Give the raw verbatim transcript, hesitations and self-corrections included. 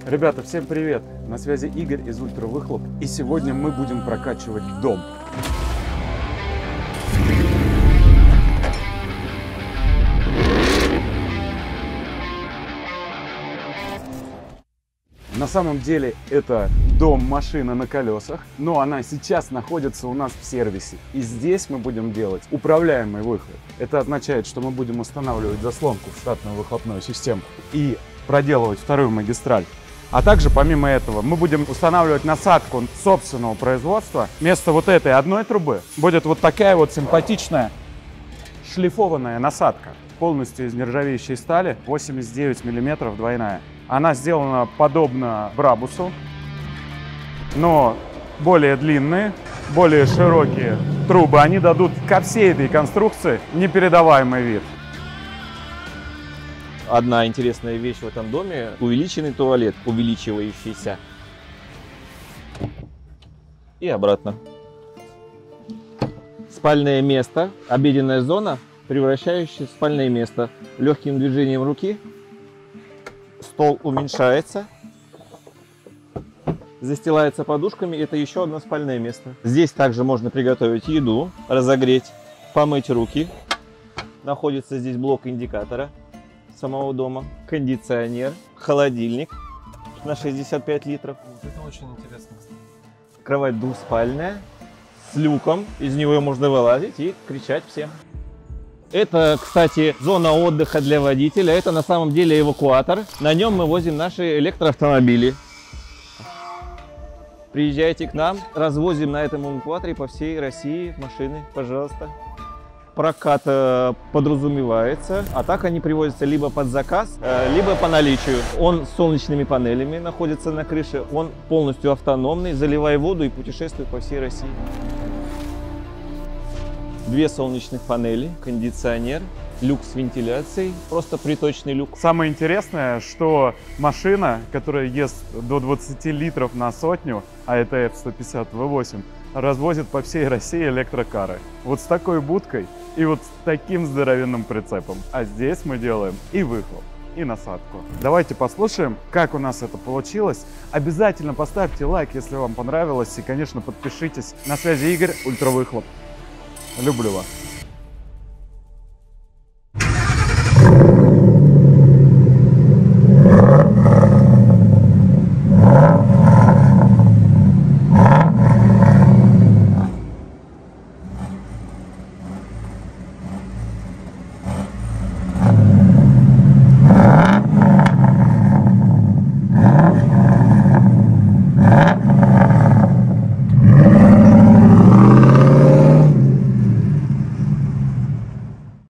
Ребята, всем привет! На связи Игорь из Ультравыхлоп, и сегодня мы будем прокачивать дом. На самом деле это дом-машина на колесах, но она сейчас находится у нас в сервисе. И здесь мы будем делать управляемый выход. Это означает, что мы будем устанавливать заслонку в штатную выхлопную систему и проделывать вторую магистраль. А также, помимо этого, мы будем устанавливать насадку собственного производства. Вместо вот этой одной трубы будет вот такая вот симпатичная шлифованная насадка. Полностью из нержавеющей стали, восемьдесят девять миллиметров, двойная. Она сделана подобно Брабусу, но более длинные, более широкие трубы. Они дадут ко всей этой конструкции непередаваемый вид. Одна интересная вещь в этом доме – увеличенный туалет, увеличивающийся. И обратно. Спальное место, обеденная зона, превращающаяся в спальное место. Легким движением руки стол уменьшается, застилается подушками. Это еще одно спальное место. Здесь также можно приготовить еду, разогреть, помыть руки. Находится здесь блок индикатора самого дома, кондиционер, холодильник на шестьдесят пять литров. Вот это очень интересно. Кровать двухспальная с люком, из него можно вылазить и кричать всем. Это, кстати, зона отдыха для водителя. Это на самом деле эвакуатор. На нем мы возим наши электроавтомобили. Приезжайте к нам, развозим на этом эвакуаторе по всей России машины, пожалуйста. Прокат э, подразумевается, а так они привозятся либо под заказ, э, либо по наличию. Он с солнечными панелями находится на крыше, он полностью автономный, заливай воду и путешествует по всей России. Две солнечных панели, кондиционер, люк с вентиляцией, просто приточный люк. Самое интересное, что машина, которая ест до двадцати литров на сотню, а это эф сто пятьдесят вэ восемь, развозит по всей России электрокары. Вот с такой будкой и вот с таким здоровенным прицепом. А здесь мы делаем и выхлоп, и насадку. Давайте послушаем, как у нас это получилось. Обязательно поставьте лайк, если вам понравилось. И, конечно, подпишитесь. На связи Игорь, Ультравыхлоп. Люблю вас.